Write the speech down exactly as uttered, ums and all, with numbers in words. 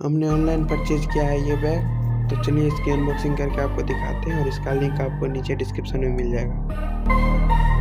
हमने online purchase किया है ये बैग। तो चलिए इसकी अनबॉक्सिंग करके आपको दिखाते हैं और इसका लिंक आपको नीचे डिस्क्रिप्शन में मिल जाएगा।